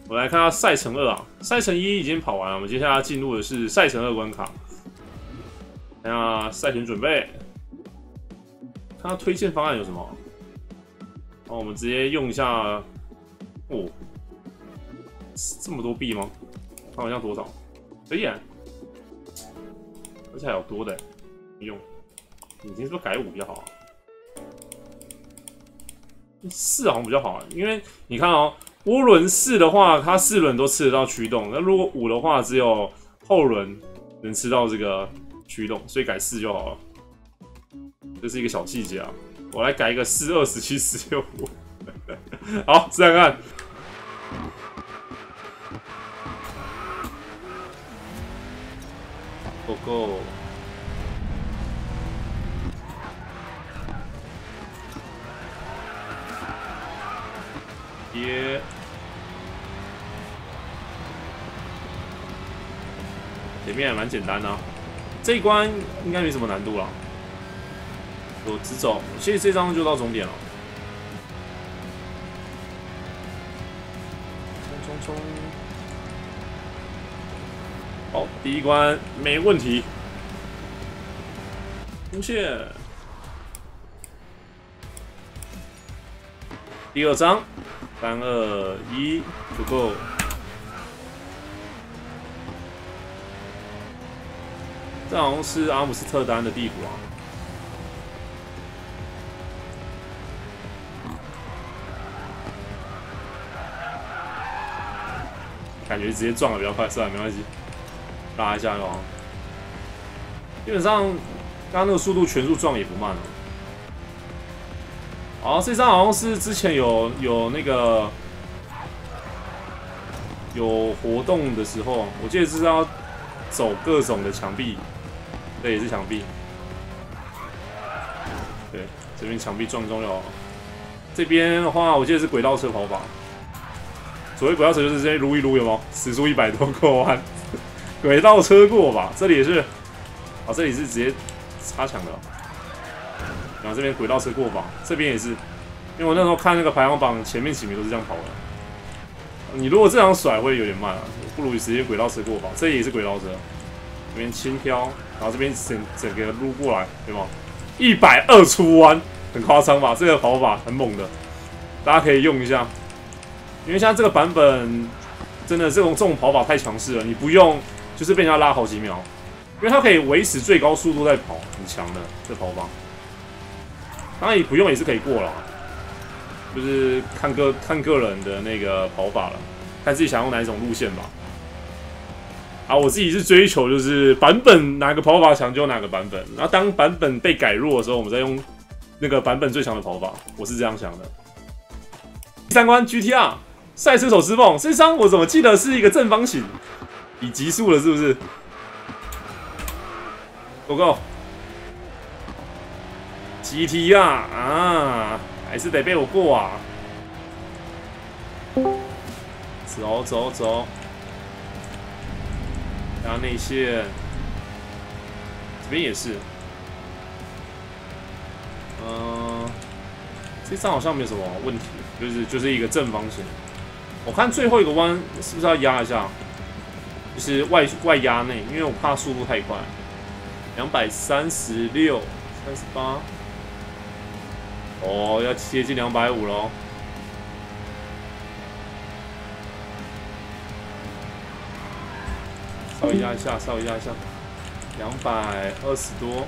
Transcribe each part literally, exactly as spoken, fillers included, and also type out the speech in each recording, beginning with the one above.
我来看下赛程二啊，赛程一已经跑完了，我们接下来进入的是赛程二关卡。看下赛前准备，看下推荐方案有什么。好，我们直接用一下。哦，这么多币吗？看好像多少？可以啊，而且还有多的用。你今天是不是改五比较好啊？四好像比较好啊，因为你看哦。 涡轮四的话，它四轮都吃得到驱动，那如果五的话，只有后轮能吃到这个驱动，所以改四就好了。这是一个小细节啊，我来改一个四二十七十六五，好，试看看。Go go。 耶！前面还蛮简单的、啊，这一关应该没什么难度啦。我直走，其实这张就到终点了。冲冲冲！好，第一关没问题。出现。第二章。 三二一，不够。这好像是阿姆斯特丹的地图啊。感觉直接撞的比较快，算了，没关系，拉一下就好。基本上，刚刚那个速度全速撞也不慢了。 好，这张好像是之前有有那个有活动的时候，我记得是要走各种的墙壁，这也是墙壁。对，这边墙壁撞中就好了。这边的话，我记得是轨道车跑法。所谓轨道车就是这边撸一撸，有没有？时速一百多过弯，轨道车过吧？这里也是，啊，这里是直接插墙的。 然后这边轨道车过榜，这边也是，因为我那时候看那个排行榜，前面几名都是这样跑的。你如果这样甩会有点慢啊，不如直接轨道车过榜。这也是轨道车，这边轻飘，然后这边整整个撸过来，对吗？一百二出弯，很夸张吧？这个跑法很猛的，大家可以用一下。因为像这个版本，真的这种这种跑法太强势了，你不用就是被人家拉好几秒，因为它可以维持最高速度在跑，很强的这跑法。 当然也不用也是可以过了，就是看个看个人的那个跑法了，看自己想用哪一种路线吧。啊，我自己是追求就是版本哪个跑法强就用哪个版本，然后当版本被改弱的时候，我们再用那个版本最强的跑法，我是这样想的。第三关 G T R 赛车手之梦，这张我怎么记得是一个正方形，比极速了是不是 ？Go go。 G T 啊啊，还是得被我过啊！走走走，加内线，这边也是。嗯、呃，这张好像没什么问题，就是就是一个正方形。我看最后一个弯是不是要压一下？就是外外压内，因为我怕速度太快。两百三十六，三十八。 哦，要接近两百五喽！稍微压一下，稍微压一下，两百二十多，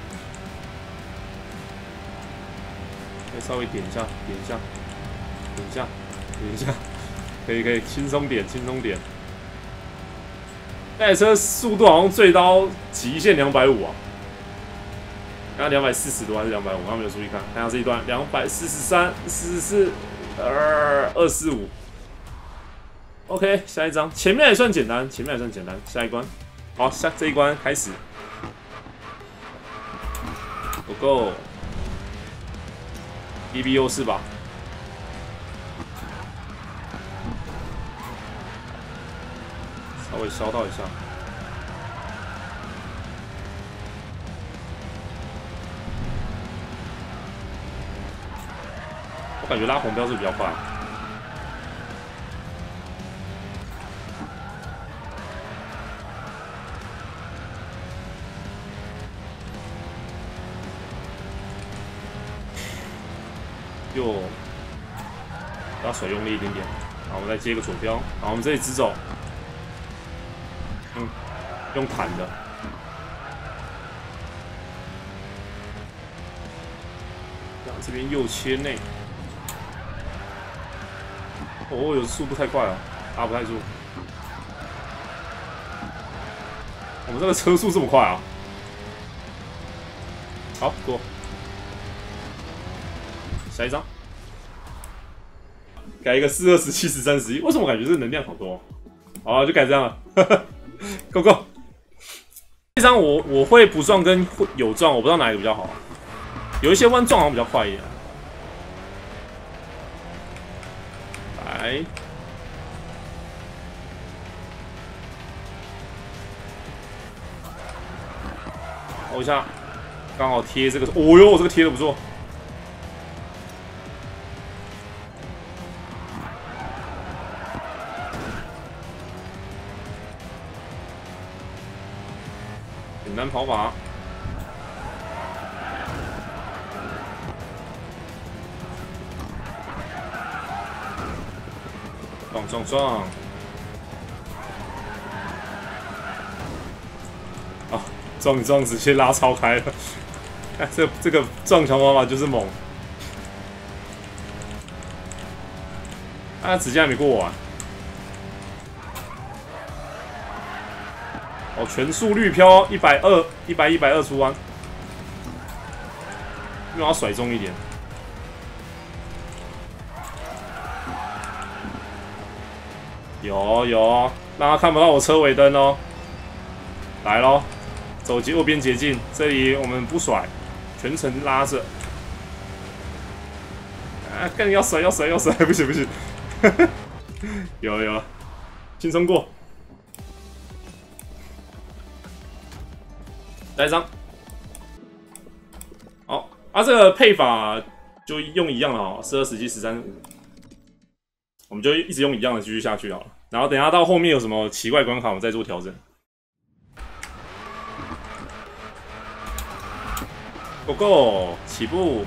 可以稍微点一下，点一下，点一下，点一下，可以可以，轻松点，轻松点。那台车速度好像最高极限两百五啊！ 刚刚两百四十多还是两百五？刚刚没有注意看，看下这一段两百四十三、四十四、二二四五。OK， 下一张，前面还算简单，前面还算简单。下一关，好，下这一关开始。Go go，B B 优势吧。稍微烧到一下。 感觉拉红标是比较快， 右，要甩用力一点点。然后我们再接个左标，然后我们这里直走，嗯，用弹的。然后这边右切内。哦，有速度太快了，拉不太住。我们这个车速这么快啊！好，过。下一张，改一个四二十七十三十一，为什么感觉这个能量好多？好，就改这样了。Go Go！ 这张我我会不撞跟有撞，我不知道哪一个比较好。有一些弯撞好像比较快一点。来。我一下，刚好贴这个，哦哟，这个贴的不错。简单跑法，撞撞撞！啊！撞一撞，直接拉超开了。哎，这这个撞墙方法就是猛。啊，直接还没过完。哦，全速率飘一百二，一百一百二出弯，因为要甩中一点。有有，让他看不到我车尾灯哦。来咯。走右边捷径，这里我们不甩，全程拉着。啊，更要甩，要甩，要甩，不行不行。有了有了，轻松过。来一张。好，啊，这个配法就用一样的哦，十二、十七、十三、五，我们就一直用一样的继续下去好了。然后等一下到后面有什么奇怪关卡，我们再做调整。Go Go， 起步。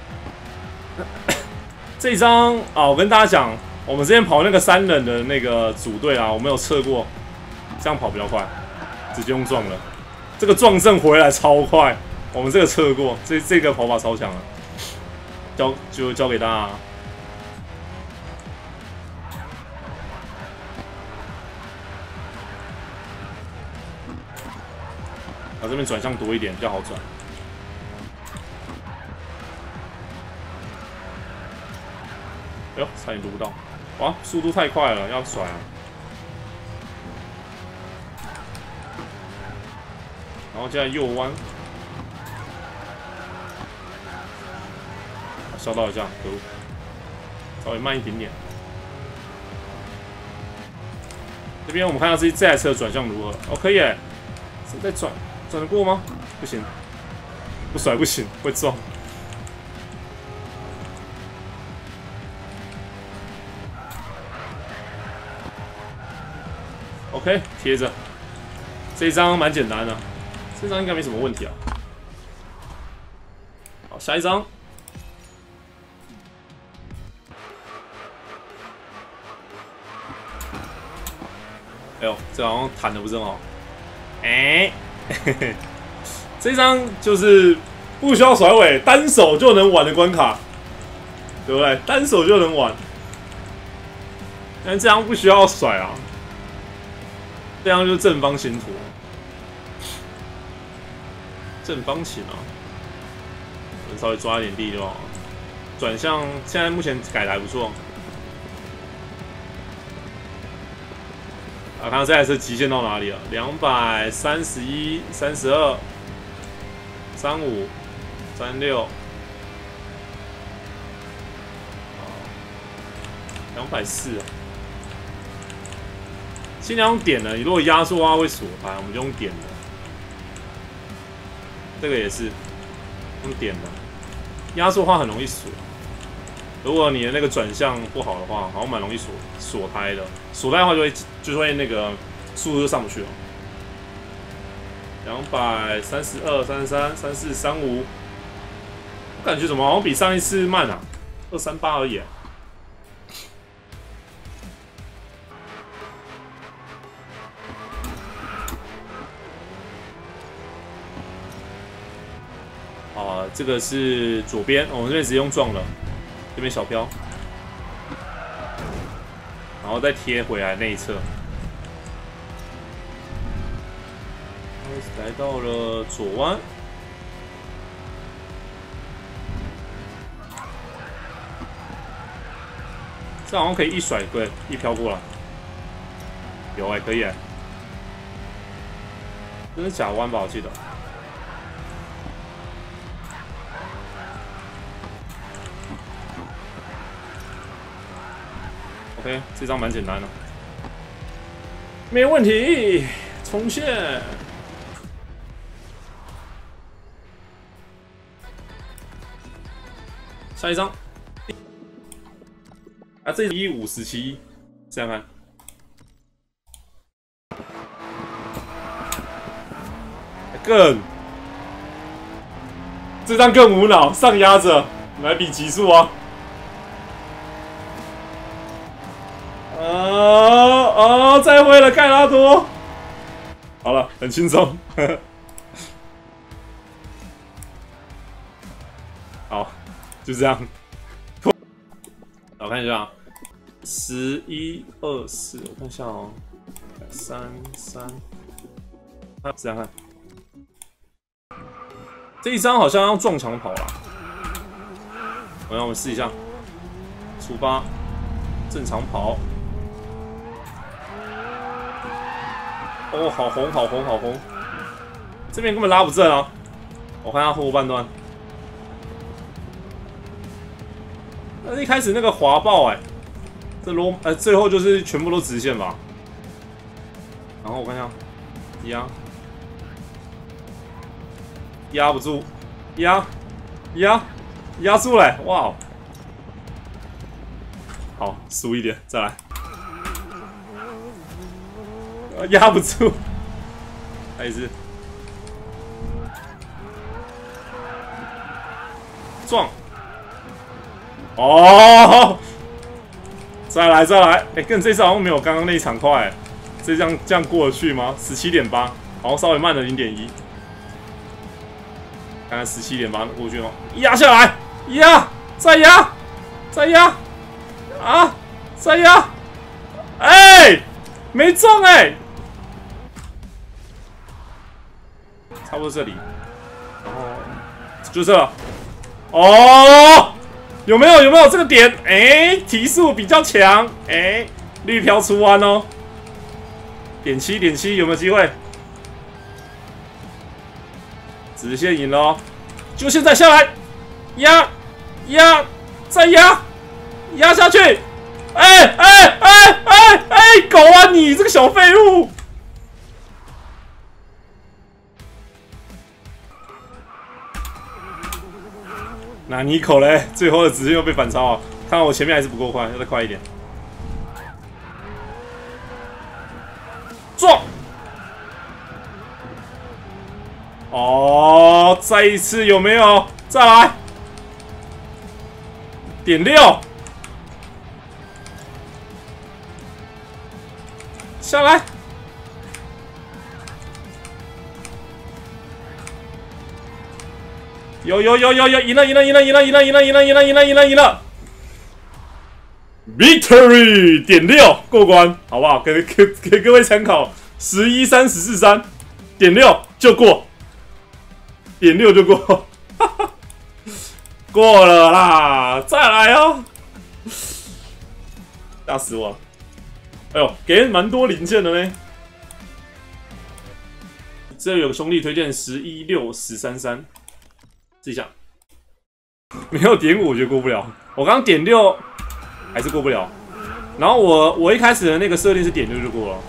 这一张啊，我跟大家讲，我们之前跑那个三人的那个组队啊，我们有测过，这样跑比较快，直接用撞了。这个撞正回来超快，我们这个测过，这这个跑法超强了，交就交给大家。啊，这边转向多一点，比较好转。哎呦，差点录不到！哇，速度太快了，要甩啊！然后接下来右弯，烧到一下，可恶！稍微慢一点点。这边我们看到这这台车的转向如何？哦，可以哎，再转转得过吗？不行，不甩不行，会撞。OK， 贴着，这一张蛮简单的，这张应该没什么问题啊。好，下一张。哎呦，这好像弹的不是很好。哎、欸，这张就是不需要甩尾，单手就能玩的关卡，对不对？单手就能玩，但这张不需要甩啊。这样就是正方形图，正方形啊，稍微抓一点地就好。转向现在目前改的还不错。啊，看到这台车极限到哪里了？两百三十一、三十二、三五、三六，两百四啊。尽量用点的，你如果压缩的话会锁它，我们就用点的。这个也是用点的，压缩的话很容易锁。如果你的那个转向不好的话，好像蛮容易锁锁胎的。锁胎的话就会就会那个速度就上不去了。两百三十二、三十三、三四、三五，我感觉怎么好像比上一次慢啊？ 二三八而已。啊，这个是左边，我们这边直接用撞了，这边小飘，然后再贴回来内侧。 来到了左弯，这好像可以一甩，对，一飘过来，有哎、欸，可以哎、欸，这是假弯吧？我记得。OK， 这张蛮简单的，没问题，冲线。 下一张，啊，这一五十七，这样看，更，这张更无脑，上压着，来比级数啊！啊啊！再会了，盖拉多。好了，很轻松。好。 就这样，我看一下，十一二四，我看一下哦，三三，啊，这样看，这一张好像要撞墙跑了，我让我们试一下，出发，正常跑，哦，好红，好红，好红，这边根本拉不正啊，我看下后半段。 那一开始那个滑爆哎、欸，这罗呃最后就是全部都直线吧。然后我看一下，压压不住，压压压住嘞、欸，哇！好，输一点，再来。压不住，再一次撞。 哦，再来再来，哎、欸，跟这次好像没有刚刚那一场快、欸，这样这样过得去吗？十七点八，好像稍微慢了零点一，看看十七点八过去吗？压下来，压，再压，再压，啊，再压，哎、欸，没中哎、欸，差不多这里，然后就这了，哦。 有没有有没有这个点？哎、欸，提速比较强。哎、欸，绿飘出弯哦。点七点七有没有机会？直线赢了哦，就现在下来，压压再压压下去。哎哎哎哎哎，狗啊你这个小废物！那尼口嘞，最后的直线又被反超啊！看来我前面还是不够快，要再快一点。撞！哦，再一次有没有？再来！点六，下来！有有有有有，赢了赢了赢了赢了赢了赢了赢了赢了赢了赢了赢了 ！Victory 点六过关，好不好？给给给各位参考，十一三十四三点六就过，点六就过，哈哈，过了啦！再来哦，吓死我了！哎呦，给蛮多零件的呢。这有个兄弟推荐十一六十三三。 试一下，没有点五我就过不了。我刚刚点六还是过不了。然后我我一开始的那个设定是点六就过了。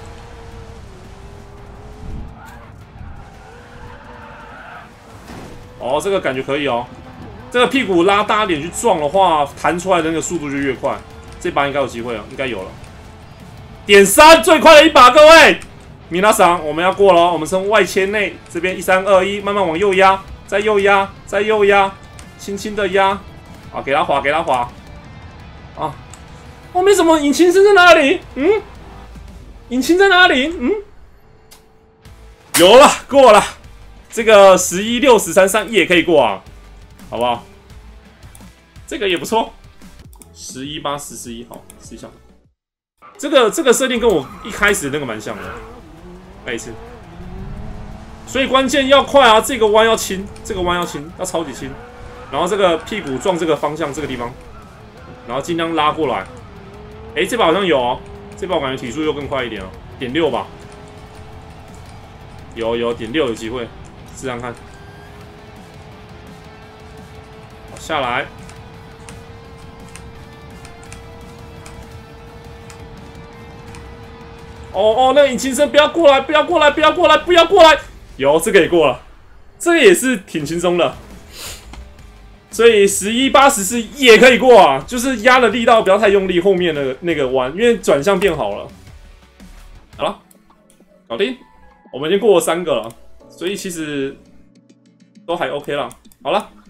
哦，这个感觉可以哦。这个屁股拉大点去撞的话，弹出来的那个速度就越快。这把应该有机会了，应该有了。点三最快的一把，各位，米拉桑，我们要过了。我们从外切内这边一三二一，慢慢往右压。 再右压，再右压，轻轻的压，啊，给他滑，给他滑， 啊，后面什么引擎声在哪里？嗯，引擎在哪里？嗯，有了，过了。这个十一六十三三也可以过啊，好不好？这个也不错。十一八十四一，好，试一下。这个这个设定跟我一开始那个蛮像的。再一次。所以关键要快啊，这个弯要轻，这个弯要轻，要超级轻。然后这个屁股撞这个方向这个地方，然后尽量拉过来。哎、欸，这把好像有哦，这把我感觉体速又更快一点哦，点六吧。有有点六有机会。试试看，好下来，哦哦，那个引擎声不要过来，不要过来，不要过来，不要过来，有这个也过了，这个也是挺轻松的，所以十一八十四也可以过啊，就是压的力道不要太用力，后面的那个弯，因为转向变好了，好了，搞定，我们已经过了三个了。所以其实都还 OK 啦。好了，